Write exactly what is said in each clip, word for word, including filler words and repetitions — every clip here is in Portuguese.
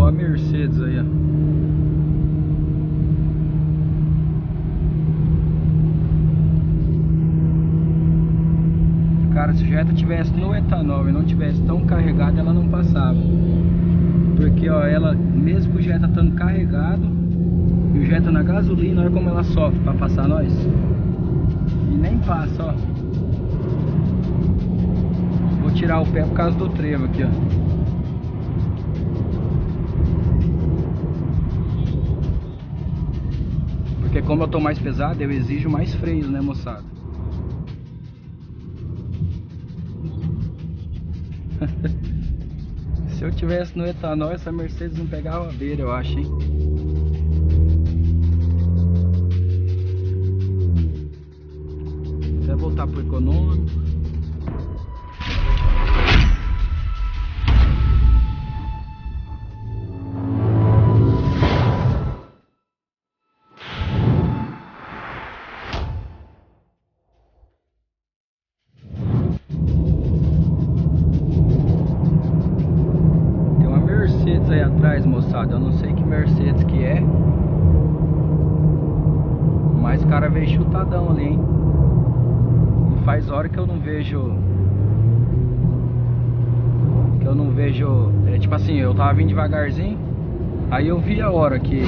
a Mercedes aí, ó. Cara, se o Jetta tivesse no etanol e não tivesse tão carregado, ela não passava. Porque, ó, ela, mesmo com o Jetta estando carregado e o Jetta na gasolina, olha como ela sofre pra passar nós. E nem passa, ó. Vou tirar o pé por causa do trevo aqui, ó. Porque como eu tô mais pesado, eu exijo mais freios, né, moçada? Se eu tivesse no etanol, essa Mercedes não pegava a beira, eu acho, hein? Até voltar pro econômico. Aí atrás, moçada, eu não sei que Mercedes que é, mas o cara veio chutadão ali, hein? E faz hora que eu não vejo que eu não vejo, é tipo assim, eu tava vindo devagarzinho, aí eu vi a hora que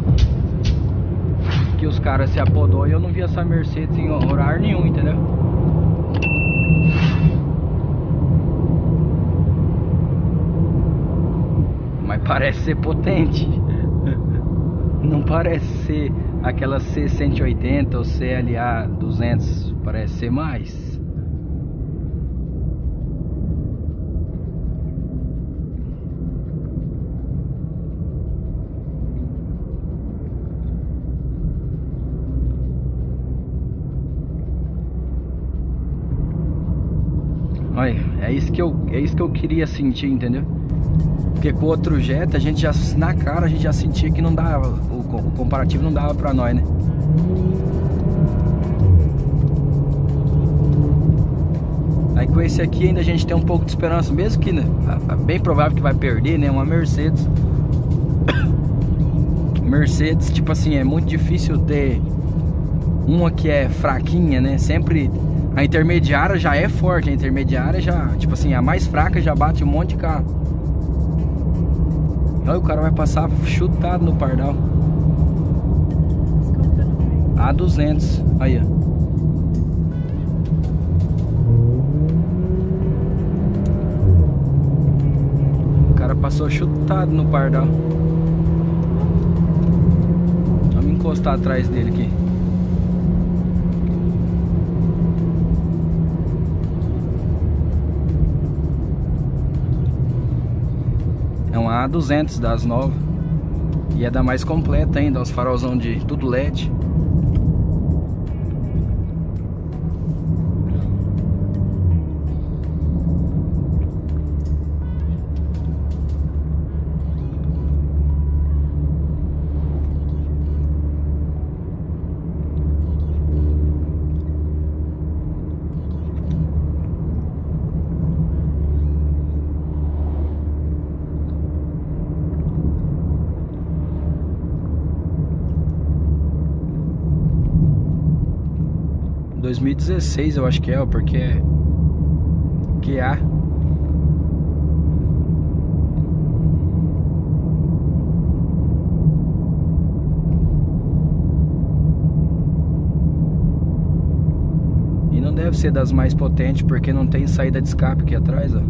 que os caras se apodou e eu não vi essa Mercedes em horário nenhum, entendeu? Mas parece ser potente. Não parece ser aquela C cento e oitenta ou C L A duzentos. Parece ser mais. Olha, é isso que eu, é isso que eu queria sentir, entendeu? Porque com o outro Jetta, a gente já, na cara, a gente já sentia que não dava, o, o comparativo não dava pra nós, né? Aí com esse aqui ainda a gente tem um pouco de esperança, mesmo que, né, é bem provável que vai perder, né? Uma Mercedes. Mercedes, tipo assim, é muito difícil ter uma que é fraquinha, né? Sempre a intermediária já é forte, a intermediária já, tipo assim, a mais fraca já bate um monte de carro. Olha, o cara vai passar chutado no pardal. A duzentos, aí, ó. O cara passou chutado no pardal. Vamos encostar atrás dele aqui. É uma A duzentos das novas. E é da mais completa ainda, os farolzão de tudo L E D. dois mil e dezesseis eu acho que é, porque é Q A. E não deve ser das mais potentes, porque não tem saída de escape aqui atrás, ó.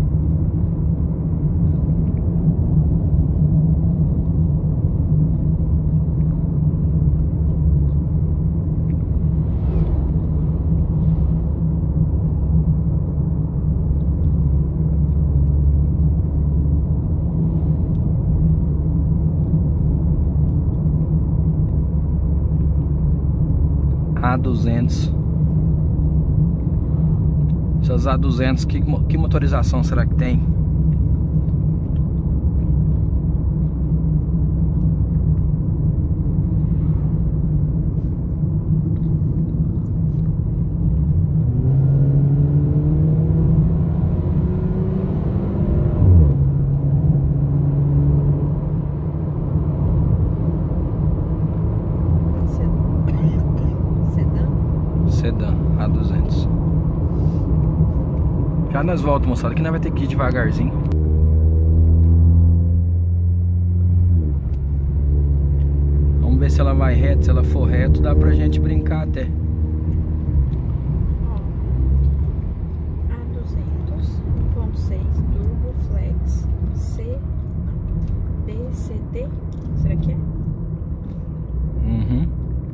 A duzentos. Essas A duzentos, que, que motorização será que tem? Já nós voltamos, moçada, que nós vai ter que ir devagarzinho. Vamos ver se ela vai reto. Se ela for reto, dá pra gente brincar até. C T, será que é? Uhum.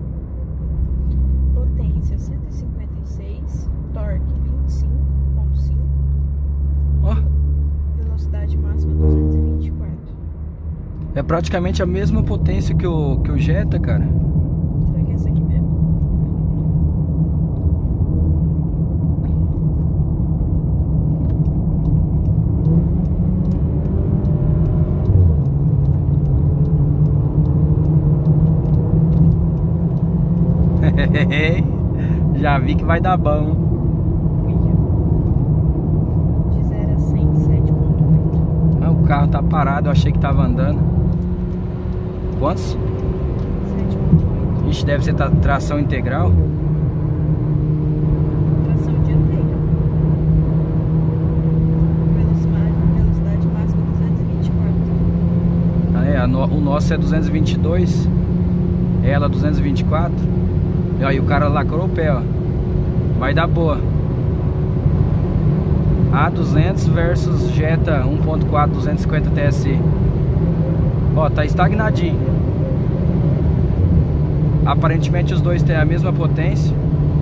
Potência cento e cinquenta e seis, torque vinte e cinco ponto cinco. Ó. Velocidade máxima duzentos e vinte e quatro. É praticamente a mesma potência que o, que o Jetta, cara. Será que é essa aqui mesmo? Já vi que vai dar bom. De zero a cem, sete ponto oito. Ah, o carro tá parado, eu achei que tava andando. Quantos? sete ponto oito. Ixi, deve ser tra tração integral. Tração dianteira. Velocidade, velocidade máxima duzentos e vinte e quatro. Ah, é, a no, o nosso é duzentos e vinte e dois. Ela duzentos e vinte e quatro. E aí o cara lacrou o pé, ó. Vai dar boa. A duzentos versus Jetta um ponto quatro duzentos e cinquenta T S I. Ó, tá estagnadinho. Aparentemente os dois têm a mesma potência.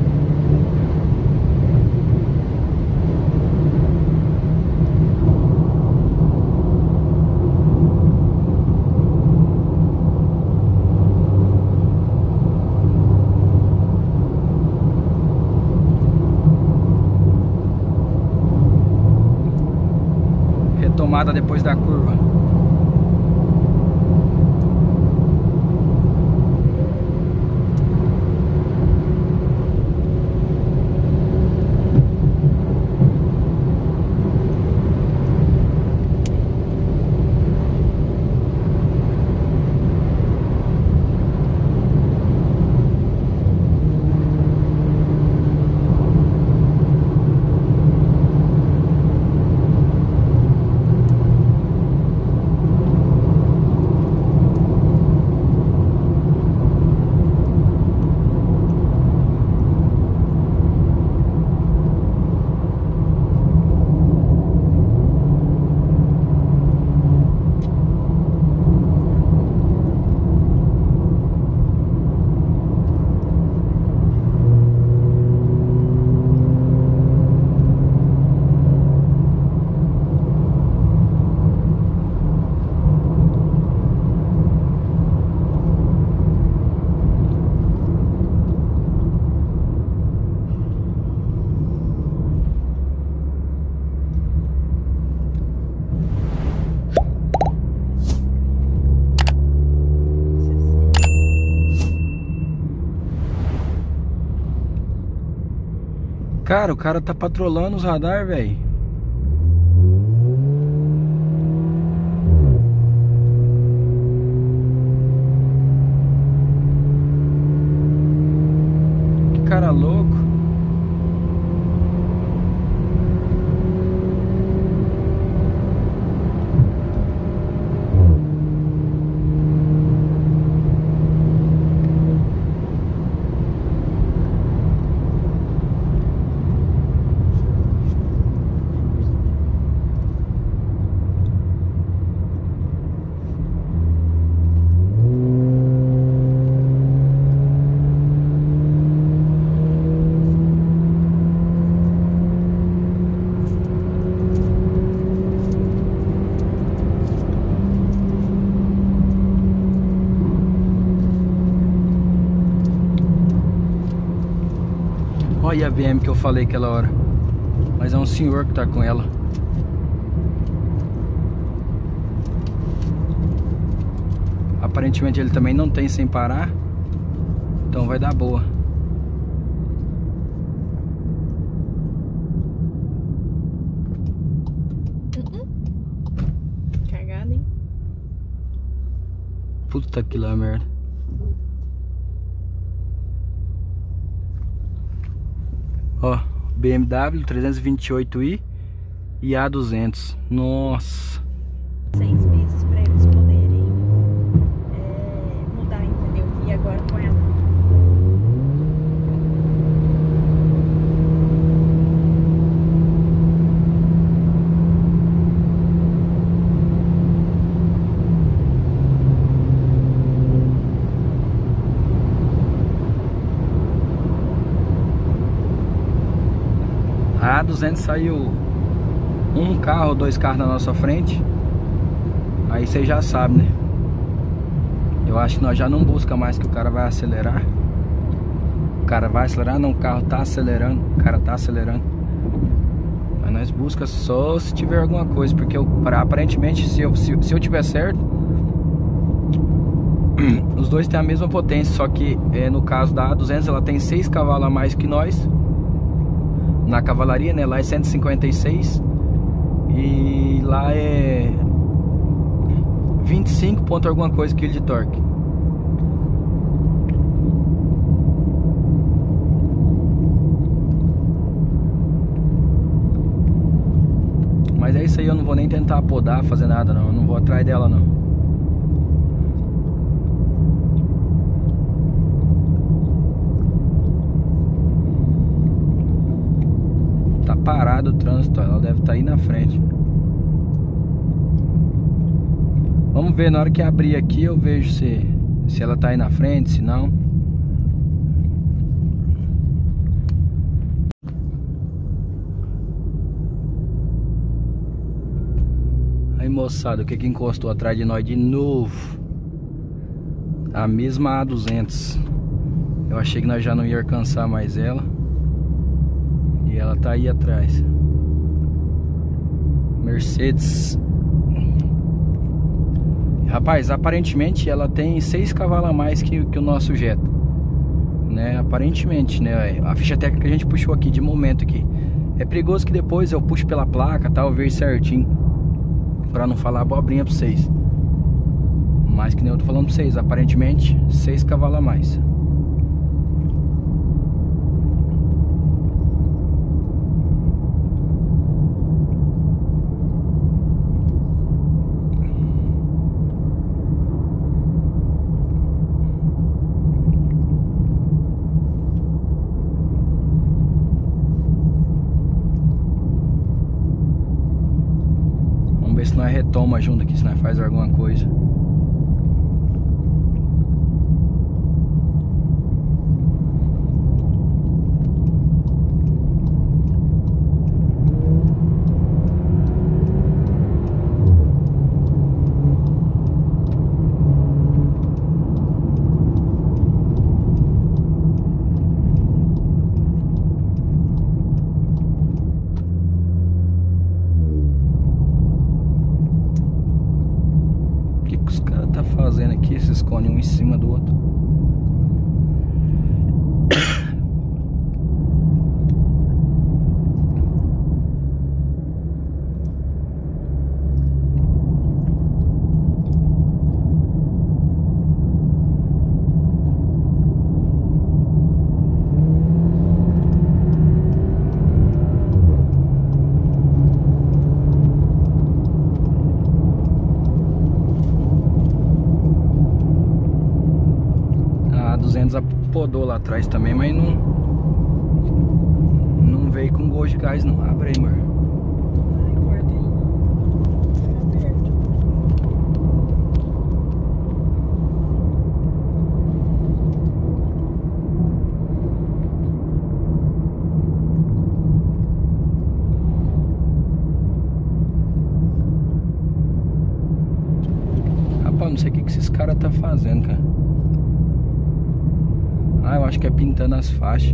Retomada depois da curva. Cara, o cara tá patrolando os radar, velho. Que cara louco. Olha a B M que eu falei aquela hora. Mas é um senhor que tá com ela. Aparentemente ele também não tem sem parar. Então vai dar boa. Uh-uh. Cagada, hein? Puta que lá merda. Ó, B M W trezentos e vinte e oito i e A duzentos. Nossa. Seis meses pra eles poderem é, mudar, entendeu? E agora com ela. A duzentos saiu um carro, dois carros na nossa frente. Aí você já sabe, né? Eu acho que nós já não busca mais que o cara vai acelerar. O cara vai acelerar, não, o carro tá acelerando. O cara tá acelerando. Mas nós busca só se tiver alguma coisa. Porque eu, aparentemente, se eu, se, se eu tiver certo, os dois têm a mesma potência. Só que é, no caso da A duzentos, ela tem seis cavalos a mais que nós na cavalaria, né? Lá é cento e cinquenta e seis e lá é vinte e cinco ponto alguma coisa quilo de torque. Mas é isso aí, eu não vou nem tentar podar, fazer nada não, eu não vou atrás dela não. Tá parado o trânsito, ela deve estar aí na frente. Vamos ver, na hora que abrir aqui eu vejo se, se ela tá aí na frente, se não. Aí moçada, o que que encostou atrás de nós de novo? A mesma A duzentos. Eu achei que nós já não ia alcançar mais ela. E ela tá aí atrás. Mercedes. Rapaz, aparentemente ela tem seis cavalos a mais que, que o nosso Jetta, né? Aparentemente, né? A ficha técnica que a gente puxou aqui de momento aqui. É perigoso que depois eu puxe pela placa, tal, tá, ver certinho, pra não falar abobrinha pra vocês. Mas que nem eu tô falando pra vocês, aparentemente seis cavalos a mais. Se nós retoma junto aqui, se nós faz alguma coisa. Fazendo aqui esses cones um em cima do outro. Podou lá atrás também, mas não não veio com gosto de gás não. Abre aí, amor. Ai, guarda aí. Fica verde. Rapaz, não sei o que que esses caras tá fazendo, cara. Ah, eu acho que é pintando as faixas.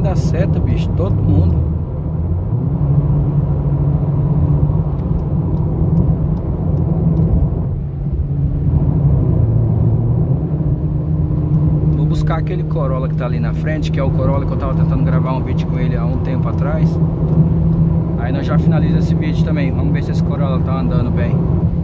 dá seta, bicho, todo mundo. Vou buscar aquele Corolla que tá ali na frente, que é o Corolla que eu tava tentando gravar um vídeo com ele há um tempo atrás. Aí nós já finalizamos esse vídeo também. Vamos ver se esse Corolla tá andando bem.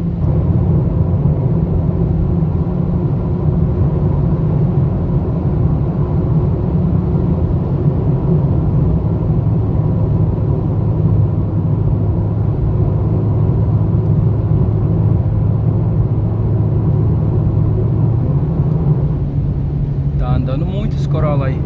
Tá andando muito esse Corolla aí.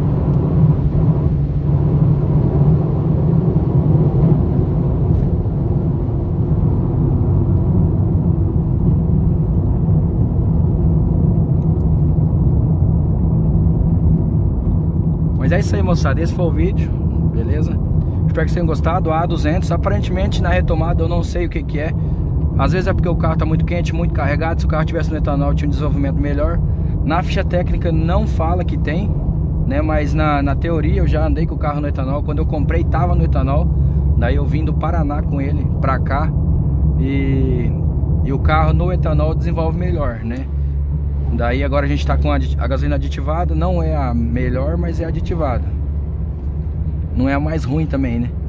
Mas é isso aí, moçada, esse foi o vídeo, beleza? Espero que vocês tenham gostado. A A duzentos, aparentemente na retomada eu não sei o que que é. Às vezes é porque o carro tá muito quente, muito carregado. Se o carro tivesse no etanol tinha um desenvolvimento melhor. Na ficha técnica não fala que tem, né? Mas na, na teoria eu já andei com o carro no etanol. Quando eu comprei tava no etanol. Daí eu vim do Paraná com ele pra cá. E, e o carro no etanol desenvolve melhor, né? Daí agora a gente tá com a, a gasolina aditivada. Não é a melhor, mas é aditivada. Não é a mais ruim também, né?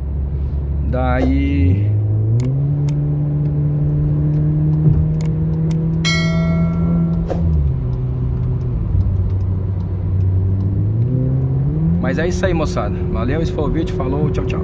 Daí... Mas é isso aí, moçada. Valeu, esse foi o vídeo. Falou, tchau, tchau.